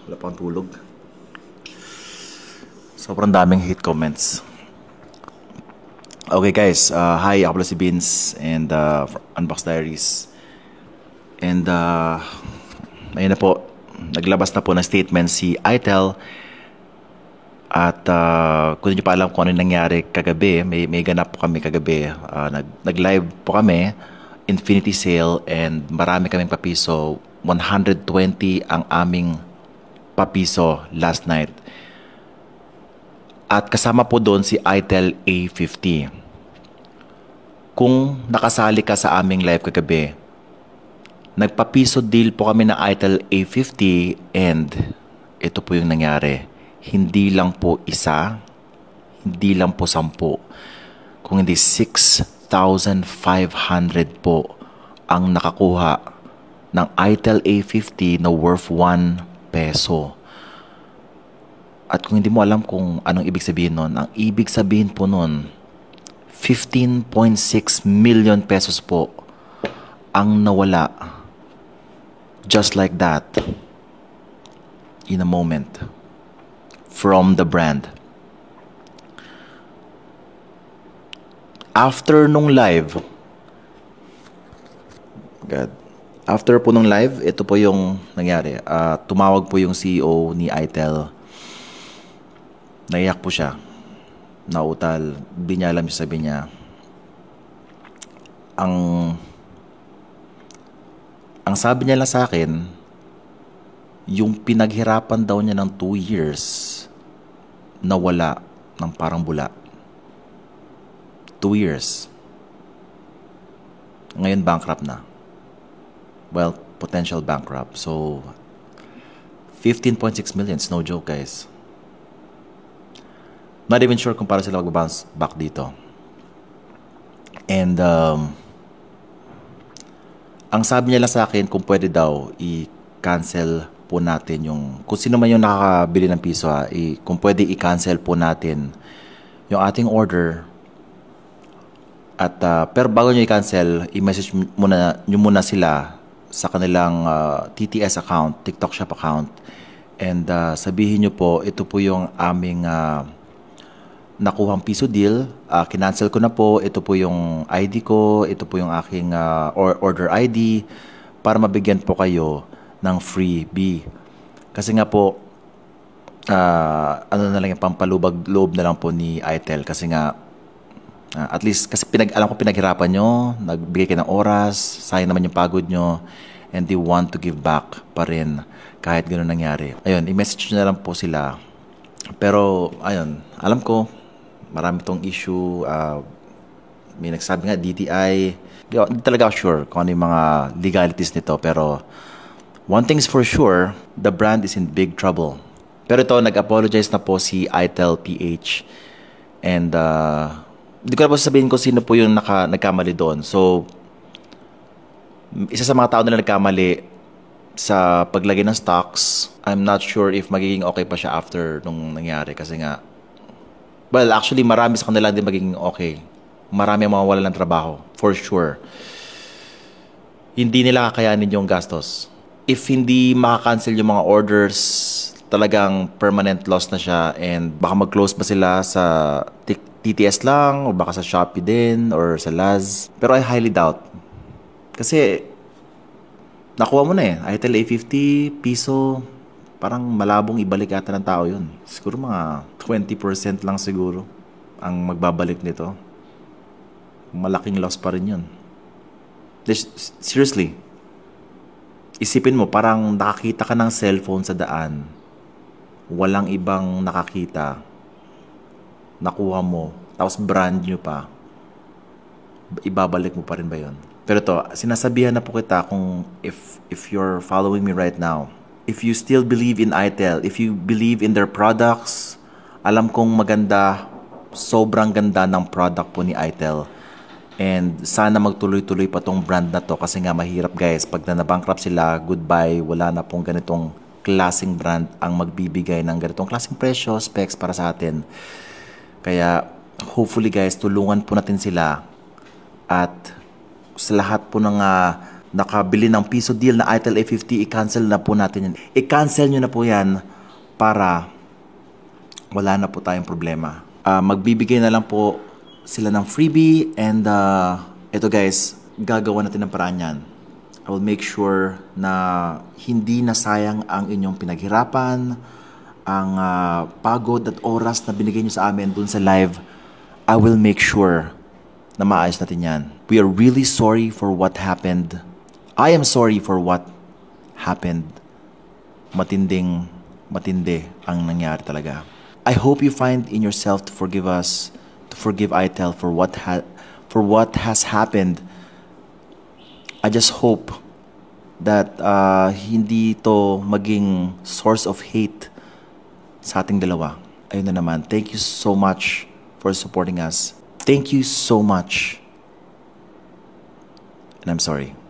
Wala pang tulog. Sobrang daming hate comments. Okay guys, hi, ako pala si Vince and Unbox Diaries. And ayun na po, naglabas na po ng statement si ITEL. At kung hindi nyo pa alam kung ano yung nangyari kagabi, may ganap po kami kagabi. Nag-live po kami, Infinity Sale, and marami kaming papiso. 120 ang aming papiso last night. At kasama po doon si ITEL A50. Kung nakasali ka sa aming live kagabi, nagpapiso deal po kami ng ITEL A50 and ito po yung nangyari. Hindi lang po isa, hindi lang po 10, kung hindi 6,500 po ang nakakuha ng ITEL A50 na worth 1 peso. At kung hindi mo alam kung anong ibig sabihin nun, ang ibig sabihin po nun, 15.6 million pesos po ang nawala. Just like that. In a moment. From the brand. After nung live, after po nung live, ito po yung nangyari. Tumawag po yung CEO ni ITEL. Naiyak po siya. Nautal. Di niya alam yung sabi niya. Ang sabi niya lang sa akin, yung pinaghirapan daw niya ng 2 years, nawala ng parang bula. 2 years. Ngayon bankrupt na. Well, potential bankrupt. So, 15.6 million, it's no joke guys. Not even sure kung para sila mag-bounce back dito. And, ang sabi niya lang sa akin, kung pwede daw, i-cancel po natin yung, kung sino man yung nakakabili ng piso, kung pwede i-cancel po natin yung ating order. At, pero bago nyo i-cancel, i-message nyo muna sila sa kanilang TTS account, TikTok Shop account. And sabihin nyo po, ito po yung aming nakuhang piso deal, kinancel ko na po, ito po yung ID ko, ito po yung aking order ID para mabigyan po kayo ng freebie. Kasi nga po, ano na lang yung pampalubag loob na lang po ni ITEL kasi nga, at least, kasi alam ko pinaghirapan nyo, nagbigay kayo ng oras, sayang naman yung pagod nyo, and they want to give back pa rin kahit gano'n nangyari. Ayun, i-message nyo na lang po sila. Pero, ayun, alam ko, marami tong issue. May nagsabi nga DTI. Hindi talaga ako sure kung ano yung mga legalities nito. Pero one thing's for sure, the brand is in big trouble. Pero ito, nag-apologize na po si ITEL PH. And hindi ko na po sabihin kung sino po yung nagkamali doon. So, isa sa mga tao na nagkamali sa paglagay ng stocks. I'm not sure if magiging okay pa siya after nung nangyari. Kasi nga, well, actually, marami sa kanila din magiging okay. Marami ang mawawala ng trabaho, for sure. Hindi nila kakayanin yung gastos. If hindi makakancel yung mga orders, talagang permanent loss na siya and baka mag-close pa sila sa TTS lang o baka sa Shopee din or sa Laz. Pero I highly doubt. Kasi, nakuha mo na eh. ITEL A50, piso, parang malabong ibalik ata ng tao yun. Siguro mga 20% lang siguro ang magbabalik nito. Malaking loss pa rin yun. Seriously. Isipin mo, parang nakakita ka ng cellphone sa daan. Walang ibang nakakita. Nakuha mo. Tapos brand new pa. Ibabalik mo pa rin ba yun? Pero to, sinasabihan na po kita kung if you're following me right now, if you still believe in ITEL, if you believe in their products, alam kong maganda, sobrang ganda ng product po ni ITEL. And sana magtuloy-tuloy pa tong brand na to kasi nga mahirap guys. Pag na-bankrupt sila, goodbye, wala na pong ganitong klaseng brand ang magbibigay ng ganitong klaseng presyo, specs para sa atin. Kaya hopefully guys, tulungan po natin sila at sa lahat po ng nakabili ng piso deal na ITEL A50, i-cancel na po natin yan. I-cancel nyo na po yan para wala na po tayong problema. Magbibigay na lang po sila ng freebie and ito guys, gagawa natin ng paraan yan. I will make sure na hindi nasayang ang inyong pinaghirapan, ang pagod at oras na binigay nyo sa amin dun sa live. I will make sure na maayos natin yan. We are really sorry for what happened. I am sorry for what happened. Matindi ang nangyari talaga. I hope you find in yourself to forgive us, to forgive ITEL for what has happened. I just hope that hindi to maging source of hate sa ating dalawa. Ayun na naman. Thank you so much for supporting us. Thank you so much. And I'm sorry.